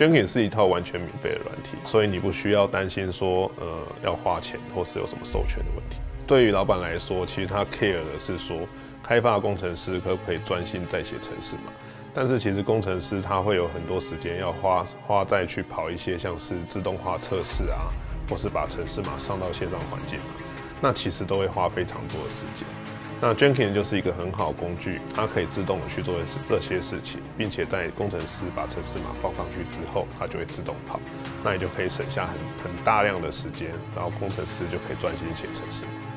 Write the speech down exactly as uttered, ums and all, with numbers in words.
Jenkins 是一套完全免费的软体，所以你不需要担心说呃要花钱或是有什么授权的问题。对于老板来说，其实他 care 的是说开发工程师可不可以专心在写程式嘛？但是其实工程师他会有很多时间要花花在去跑一些像是自动化测试啊，或是把程式码上到线上环境嘛，那其实都会花非常多的时间。那 Jenkins 就是一个很好的工具，它可以自动的去做这些事情，并且在工程师把程式码放上去之后，它就会自动跑，那你就可以省下很很大量的时间，然后工程师就可以专心写程式。